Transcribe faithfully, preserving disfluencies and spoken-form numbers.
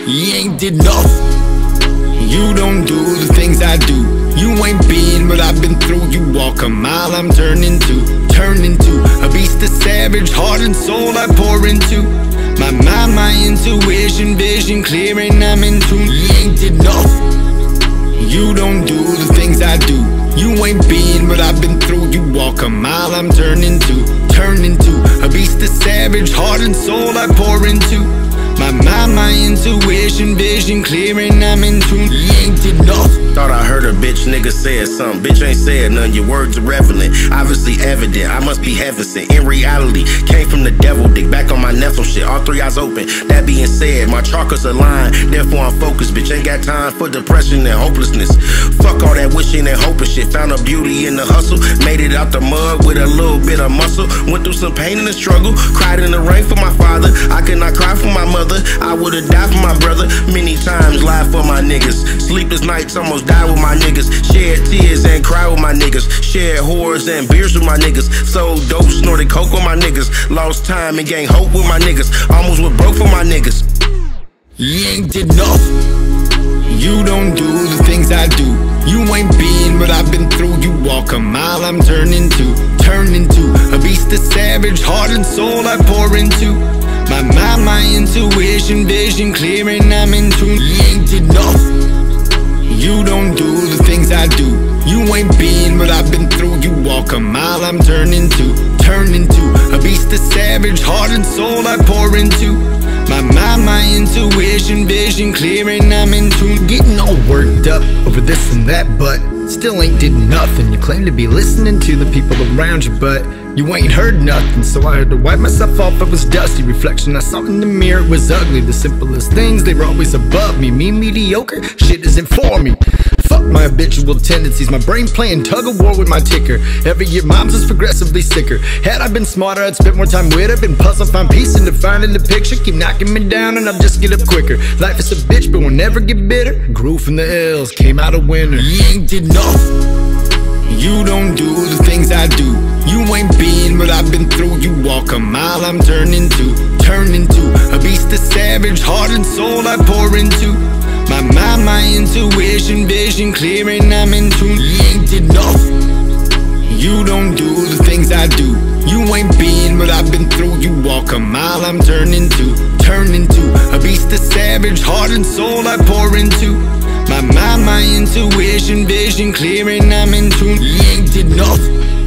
You ain't did nothing. You don't do the things I do. You ain't been what I've been through. You walk a mile, I'm turning to Turn into a beast of savage, heart and soul I pour into. My mind, my intuition, vision clear and I'm in tune. You ain't did nothing. You don't do the things I do. You ain't been what I've been through. You walk a mile, I'm turning to Turn into a beast of savage, heart and soul I pour into. My mind, my intuition, vision clear and I'm in tune. You ain't did nothing. Thought I heard a bitch nigga said something. Bitch ain't said none, your words are relevant. Obviously evident, I must be heaven sent. In reality, came from the devil, dick back on my Nephilim shit. All three eyes open, that being said, my chakras aligned, therefore I'm focused. Bitch ain't got time for depression and hopelessness. Fuck all that wishing and hoping shit. Found a beauty in the hustle, made it out the mud with a little bit of muscle. Went through some pain and a struggle, cried in the rain for my father. I could not cry for my mother, I would've died for my brother. Many times lied for my niggas. Sleepless nights, almost died with my niggas. Shed tears and cried with my niggas. Shared whores and beers with my niggas. Sold dope, snorted coke with my niggas. Lost time and gained hope with my niggas. Almost went broke for my niggas. You ain't did nothing. You don't do the things I do. You ain't been what I've been through. You walk a mile, I'm turning to Turn into a beast of savage, heart and soul I pour into. My mind, my intuition, vision clear and I'm in tune. You ain't did nothing. You don't do the things I do. You ain't been what I've been through. You walk a mile, I'm turning to Turn into a beast of savage, heart and soul I pour into. My mind, my intuition, vision clear and I'm in tune. Getting all worked up over this and that, but still ain't did nothing. You claim to be listening to the people around you, but you ain't heard nothing. So I had to wipe myself off, it was dusty reflection I saw in the mirror, it was ugly. The simplest things, they were always above me. Me mediocre, shit isn't for me. Fuck my habitual tendencies, my brain playing tug of war with my ticker. Every year mom's is progressively sicker. Had I been smarter, I'd spent more time with her. Been puzzled, find peace in defining the picture. Keep knocking me down and I'll just get up quicker. Life is a bitch but we'll never get bitter. Grew from the L's, came out a winner. You ain't did nothing. You don't do the things I do. You ain't been what I've been through. You walk a mile, I'm turning to Turn into a beast of savage, heart and soul I pour into. My mind, my intuition, vision clear and I'm in tune. You ain't did nothing. You don't do the things I do. You ain't been what I've been through. You walk a mile, I'm turning to Turn into a beast of savage, heart and soul I pour into. My mind, my intuition, vision clear and I'm in tune. You ain't did nothing.